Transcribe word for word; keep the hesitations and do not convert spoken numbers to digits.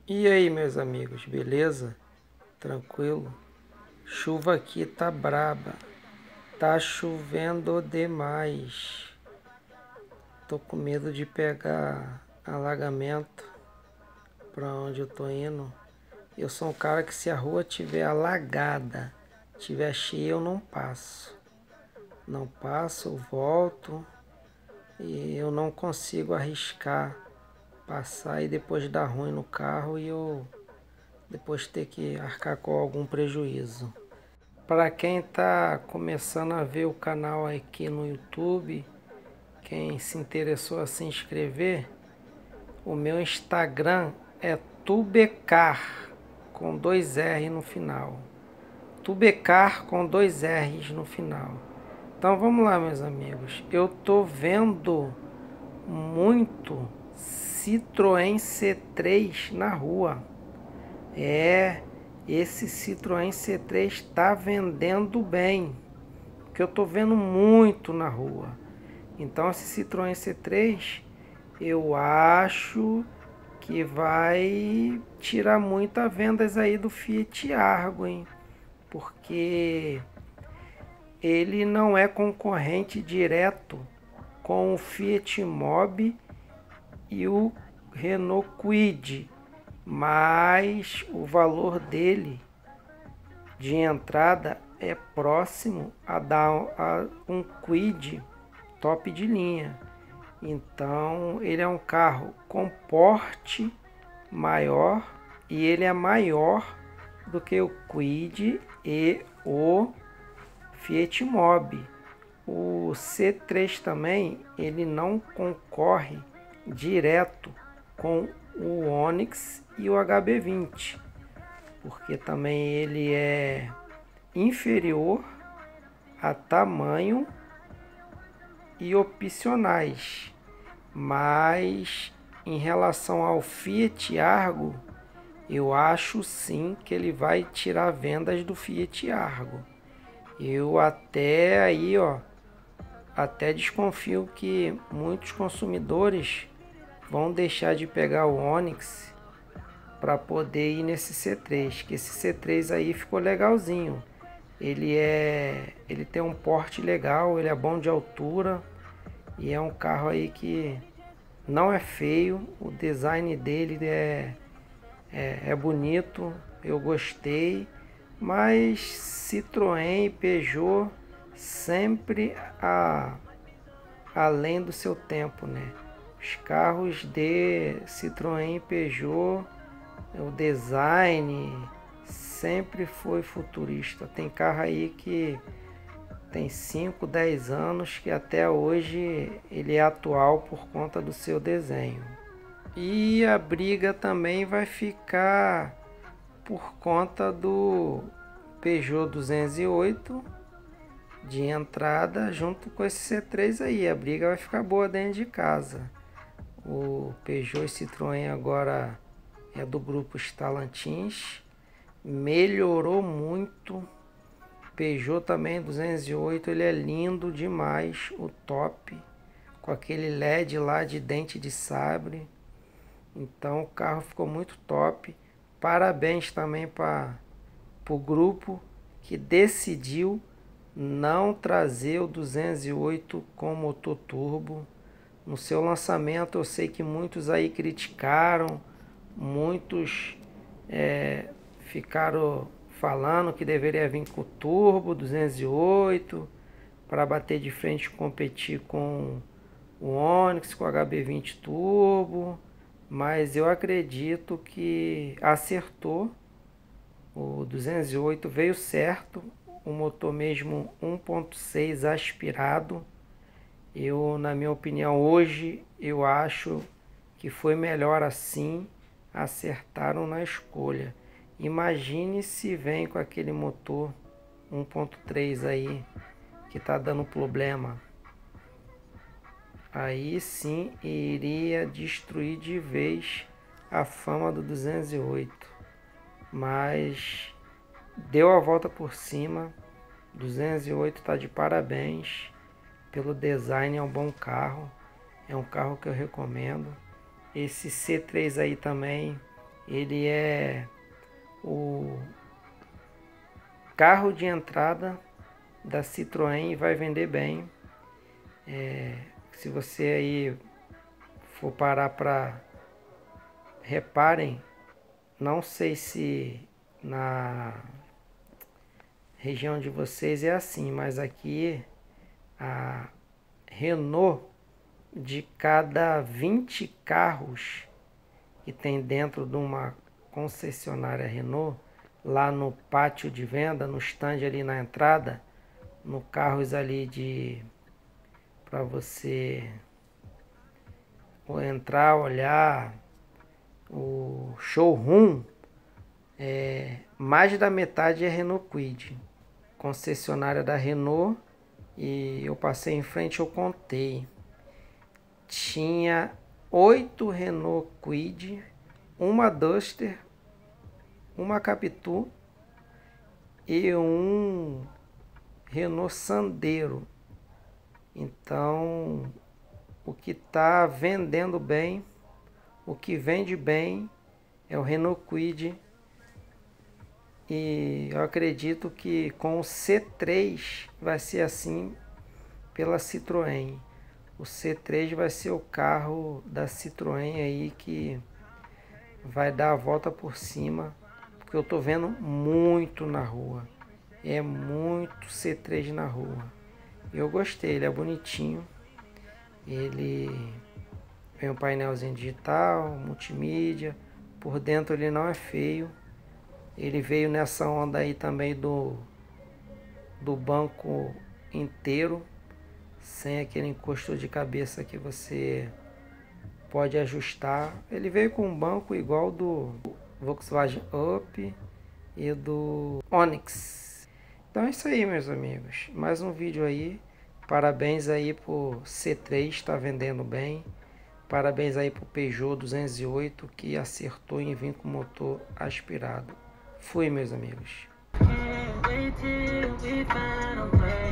E aí, meus amigos, beleza? Tranquilo? Chuva aqui tá braba. Tá chovendo demais. Tô com medo de pegar alagamento pra onde eu tô indo. Eu sou um cara que, se a rua tiver alagada, tiver cheia, eu não passo. Não passo, eu volto e eu não consigo arriscar passar e depois dar ruim no carro e eu depois ter que arcar com algum prejuízo. Para quem está começando a ver o canal aqui no YouTube, quem se interessou a se inscrever, o meu Instagram é Tubecar, com dois R no final. Tubecar com dois R's no final. Então vamos lá, meus amigos. Eu tô vendo muito Citroën C três na rua. É, esse Citroën C três está vendendo bem, porque eu estou vendo muito na rua. Então esse Citroën C três eu acho que vai tirar muitas vendas aí do Fiat Argo, hein? Porque ele não é concorrente direto com o Fiat Mobi e o Renault Kwid, mas o valor dele de entrada é próximo a dar a um Kwid top de linha. Então ele é um carro com porte maior e ele é maior do que o Kwid e o Fiat Mobi. O C três também ele não concorre direto com o Onix e o H B vinte, porque também ele é inferior a tamanho e opcionais. Mas em relação ao Fiat Argo, eu acho sim que ele vai tirar vendas do Fiat Argo. Eu até aí, ó, até desconfio que muitos consumidores vão deixar de pegar o Onix para poder ir nesse C três, que esse C três aí ficou legalzinho. Ele é, ele tem um porte legal, ele é bom de altura e é um carro aí que não é feio, o design dele é, é, é bonito, eu gostei, mas Citroën e Peugeot sempre a, além do seu tempo, né? Os carros de Citroën e Peugeot, o design sempre foi futurista. Tem carro aí que tem cinco, dez anos que até hoje ele é atual por conta do seu desenho. E a briga também vai ficar por conta do Peugeot duzentos e oito de entrada junto com esse C três aí. A briga vai ficar boa dentro de casa. O Peugeot e Citroën agora é do grupo Stellantis, melhorou muito. Peugeot também duzentos e oito, ele é lindo demais, o top, com aquele L E D lá de dente de sabre. Então o carro ficou muito top. Parabéns também para o grupo que decidiu não trazer o duzentos e oito com motor turbo. No seu lançamento eu sei que muitos aí criticaram, muitos é, ficaram falando que deveria vir com o turbo duzentos e oito para bater de frente e competir com o Onix, com o H B vinte turbo, mas eu acredito que acertou. O duzentos e oito veio certo, o motor mesmo um ponto seis aspirado. Eu, na minha opinião, hoje eu acho que foi melhor assim, acertaram na escolha. Imagine se vem com aquele motor um ponto três aí que tá dando problema. Aí sim iria destruir de vez a fama do duzentos e oito. Mas deu a volta por cima. duzentos e oito tá de parabéns pelo design, é um bom carro. É um carro que eu recomendo. Esse C três aí também Ele é o carro de entrada da Citroën e vai vender bem. É, se você aí for parar para reparem, não sei se na região de vocês é assim, mas aqui a Renault, de cada vinte carros que tem dentro de uma concessionária Renault, lá no pátio de venda, no stand ali na entrada, no carros ali de para você entrar, olhar o showroom, é, mais da metade é Renault Kwid, concessionária da Renault. E eu passei em frente, eu contei, tinha oito Renault Kwid, uma Duster, uma Capitu e um Renault Sandero. Então, o que está vendendo bem, o que vende bem é o Renault Kwid. E eu acredito que com o C três vai ser assim pela Citroën. O C três vai ser o carro da Citroën aí que vai dar a volta por cima, porque eu tô vendo muito na rua. É muito C três na rua. Eu gostei, ele é bonitinho. Ele tem um painelzinho digital, multimídia. Por dentro ele não é feio. Ele veio nessa onda aí também do, do banco inteiro, sem aquele encosto de cabeça que você pode ajustar. Ele veio com um banco igual do Volkswagen Up e do Onix. Então é isso aí, meus amigos. Mais um vídeo aí. Parabéns aí pro C três, está vendendo bem. Parabéns aí pro Peugeot duzentos e oito, que acertou em vir com motor aspirado. Fui, meus amigos.